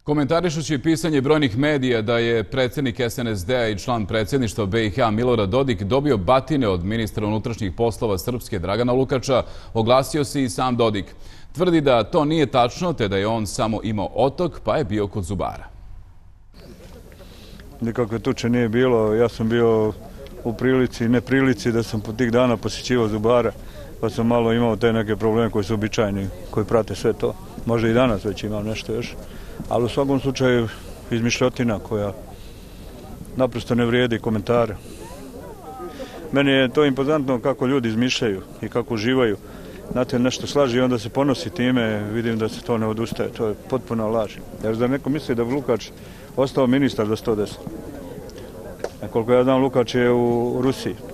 Komentarišući pisanje brojnih medija da je predsjednik SNSD-a i član predsjedništva BiH Milorad Dodik dobio batine od ministra unutrašnjih poslova Srpske Dragana Lukača, oglasio se i sam Dodik. Tvrdi da to nije tačno, te da je on samo imao otok, pa je bio kod zubara. Nikakve tuče nije bilo. Ja sam bio u prilici i neprilici da sam po tih dana posjećivao zubara, pa sam malo imao te neke probleme koji su običajni, koji prate sve to. Možda i danas već imam nešto još. Ali u svakom slučaju izmišljotina koja naprosto ne vrijedi komentara. Meni je to impozantno kako ljudi izmišljaju i kako uživaju. Znate, nešto slaži i onda se ponosi time, vidim da se to ne odustaje. To je potpuno laž. Jer da neko misli da Lukač ostao ministar za 110. Koliko ja znam, Lukač je u Rusiji.